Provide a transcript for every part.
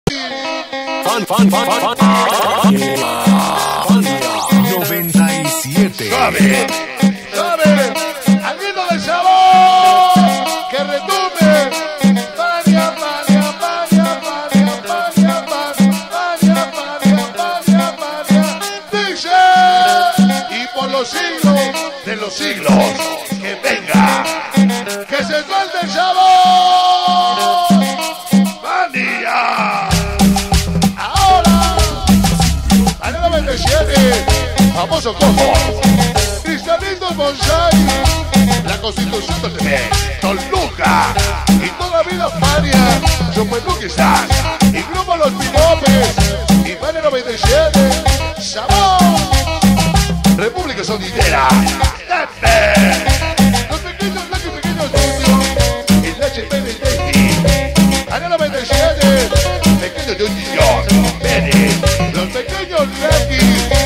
97. ¡Sabe! ¡Al grito del sabor! ¡Que retumbe! ¡Pania, pania, pania, pania, pania, pania, pania, pania, pania! ¡Dice! Y por los siglos de los siglos, ¡que venga! ¡Que se suelte el sabor! ¡Pania! ¡Ahora! ¡Al 97! Famoso como Cristalitos Bonsai, la Constitución del TV, Toluca y toda vida Fania, Chupeluquistas y Grupo Los Pipopes y Fania 97, Sabor, República Sonidera, Lepe, los pequeños niños y Leche Baby Baby, Fania 97, pequeños de un millón, Benny, los pequeños Lucky.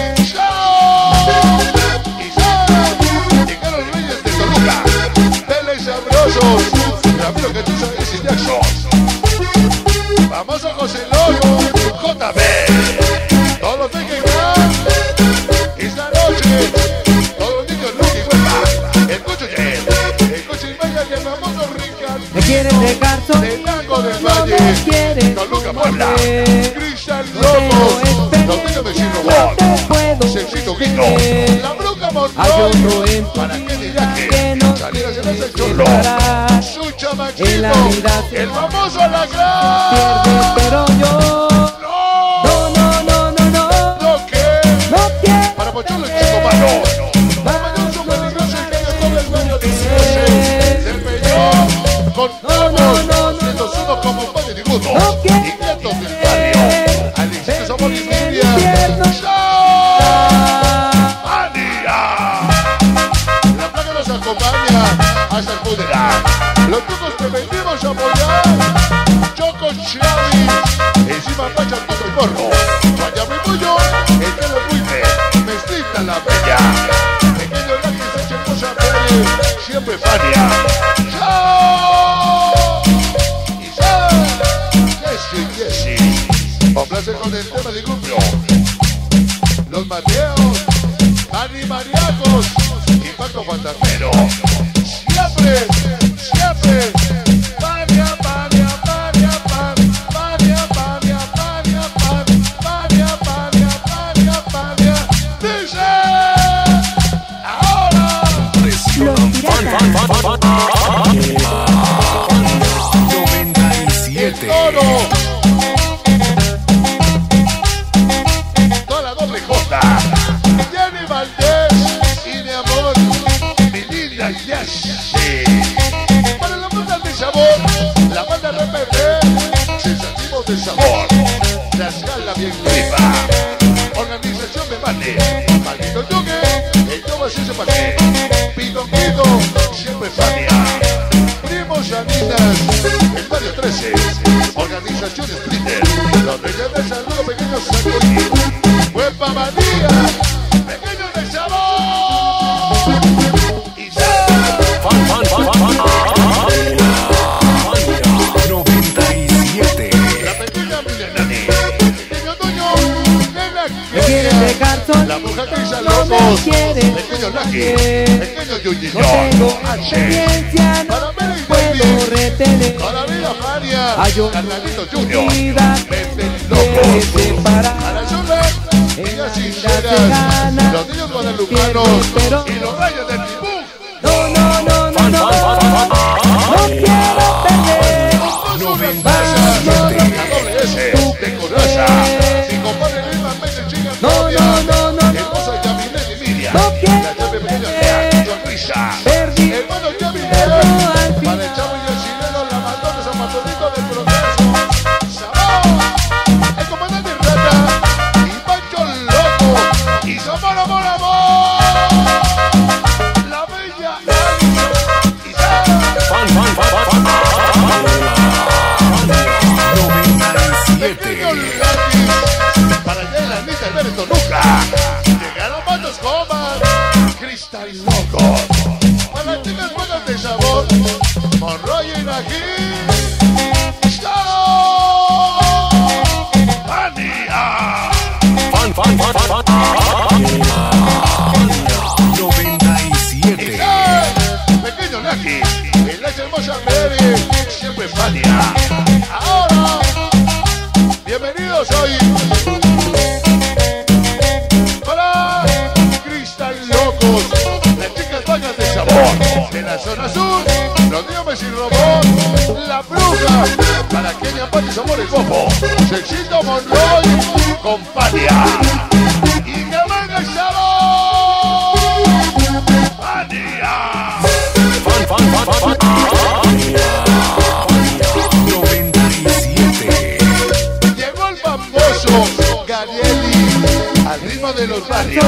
Ramiro que tú sabes y Jackson. Famoso José Loyo, JB. Todos los pequeños. Esta noche, todos los niños Lucky Huelva. El coche Jet, el coche Maya y el famoso Ricardo. Me quieren dejar solo, del Tango del no Valle. me quieren Toluca Puebla. Cristal no Locos. tengo Los niños de Sin no Robot. te puedo Sexito Guito. creer. La Bruja Hay Monroy. otro en tu ¿Para qué vida dirás que que no salir a hacer ese te cholo? separar. Su En chamaquito, la vida se el famoso pierde, Alacrán. pero yo no quiero. Para Pocholo el chico malo. Para Mayor su peligroso y que todo el dueño de se empeñó con todos 101 como un padre tributo. Y vientos del barrio. Alexis somos Lidia. ¡Mania! La plaga nos acompaña hasta el funeral. Los chicos que venimos a apoyar. Choco Chavi. Encima Pacha todo el morro. Vaya mi pollo. El que no fuiste. Mestiza la bella. Pequeño Lucky Sánchez Cosa Pérez. Siempre Fania. ¡Chao! Y Jesse. Complace con el tema de grupo. Los Mateos. Animaniacos. Impacto Fantasmero. Siempre. Pania, pania, pania, pania, pania, pania, pania, pania, pania, pania. Dice. Ahora. Los piratas. 97. Toro. Toda la doble J. Jenny Valdés y mi amor, mi linda Yassi. Para la banda de sabor, la banda RPP, sensativos de sabor. La escala bien viva. Organización de mate. Maldito Yogue, el Yoga se sepa qué. Pido, siempre Fania. Primos Anitas, el barrio 13. Organización Splitter. Los reyes del saludo, pequeños saludos. Huepa María, pequeños de sabor. Y 97. la pequeña Milenani, el pequeño Toño, nena Me quieren dejar solo, la mujer que hizo no me locos, quieren pequeño Lucky, creer. pequeño Yuyillón, No tengo H, experiencia, no para Mary puedo Baby, retener. para Vida Fania, Hay otro Carnalito en tu Junior, vida Pepe quiere Locos, separar. a la zona, En niñas la vida se sinceras, gana, los niños guadalupanos pero y los rayos del Tibú. No quiero perder. La doble S de Coraza, mi compadre Luis Manuel de Chica Antonia, hermosa Yamilet y Miriam, No quiero la llave pequeña Sonrisa, Perdí, hermano Yamilet, pero al para el chavo y el chileno, la matón de San Bartolito del Progreso, Sabor, el comandante Rata, y Pancho Loco, y Somos Amor, la bella Alison, y pequeño Lucky, para allá en la Anita de Toluca, llegaron Matos Comas, Cristal Locos, para las chicas buenas de sabor, Monroy y Nají, ¡chao! Fania. Ahora, bienvenidos hoy para Cristal Locos, las chicas vagas de sabor de la zona sur, los dioses y robot, la bruja, para Kenia Pati Sabor el Bobo, Sexito Monroy con Fania. Y que venga el sabor, Fania. Llegó el famoso Garieli al ritmo de los barrios.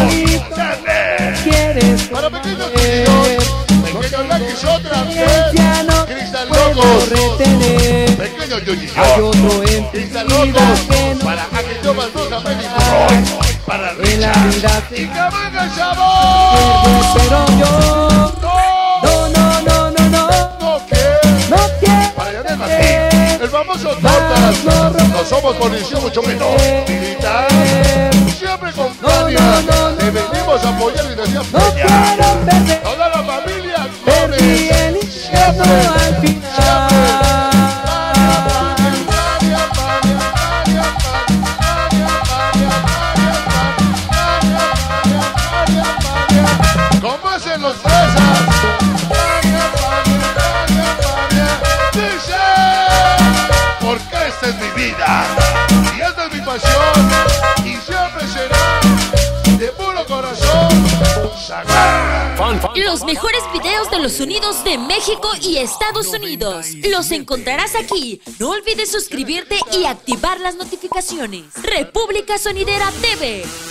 Para pequeños niños, pequeños laquis otra vez. Cristal Locos, pequeños yoyillos. Cristal Locos, para aquellos Baldosa Melipro, para Richard. Y que venga el sabor. Pero yo no quiero. Para Yanel Martín, el famoso Tortas. No somos policía, mucho menos militar. Siempre con Fania, te venimos a apoyar y decíamos No quiero perder toda la familia perdí el Gómez. infierno al final. ¿Cómo hacen los fresas? Dice, porque esta es mi vida y esta es mi pasión y siempre será de puro corazón sagrado. Los mejores videos de los sonidos de México y Estados Unidos los encontrarás aquí. No olvides suscribirte y activar las notificaciones. República Sonidera TV.